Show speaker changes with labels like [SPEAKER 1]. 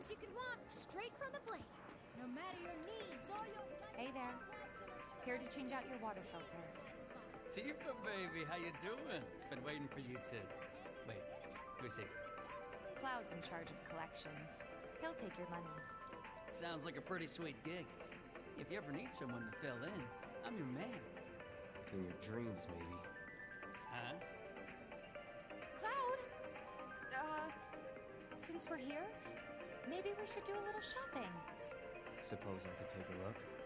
[SPEAKER 1] things you could want straight from the plate. No matter your needs or your...
[SPEAKER 2] Hey there. Here to change out your water filter.
[SPEAKER 3] Tifa, baby, how you doing? Been waiting for you to... Wait, who's he?
[SPEAKER 2] Cloud's in charge of collections. He'll take your money.
[SPEAKER 3] Sounds like a pretty sweet gig. If you ever need someone to fill in, I'm your man.
[SPEAKER 4] In your dreams, maybe.
[SPEAKER 3] Huh?
[SPEAKER 2] Cloud! Since we're here, maybe we should do a little shopping.
[SPEAKER 4] Suppose I could take a look?